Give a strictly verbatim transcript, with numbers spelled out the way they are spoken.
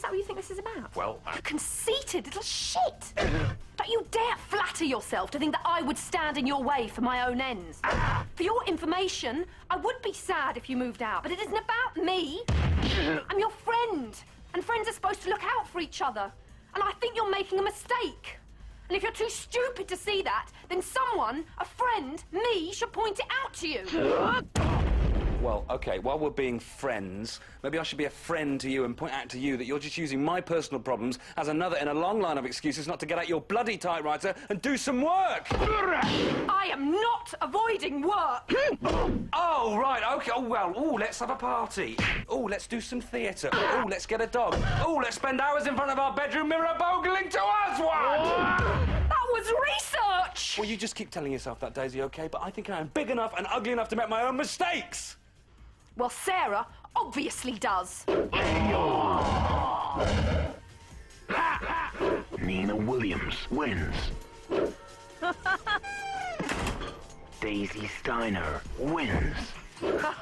that what you think this is about? Well, I... You conceited little shit! Don't you dare flatter yourself to think that I would stand in your way for my own ends. For your information, I would be sad if you moved out, but it isn't about me. I'm your friend, and friends are supposed to look out for each other. And I think you're making a mistake. And if you're too stupid to see that, then someone, a friend, me, should point it out to you. Well, OK, while we're being friends, maybe I should be a friend to you and point out to you that you're just using my personal problems as another in a long line of excuses not to get out your bloody typewriter and do some work! I am not avoiding work! Oh, right, OK, oh, well, oh, let's have a party. Oh, let's do some theatre. Oh, let's get a dog. Oh, let's spend hours in front of our bedroom mirror bogling to us one! That was research! Well, you just keep telling yourself that, Daisy, OK, but I think I am big enough and ugly enough to make my own mistakes! Well, Sarah obviously does. Nina Williams wins. Daisy Steiner wins.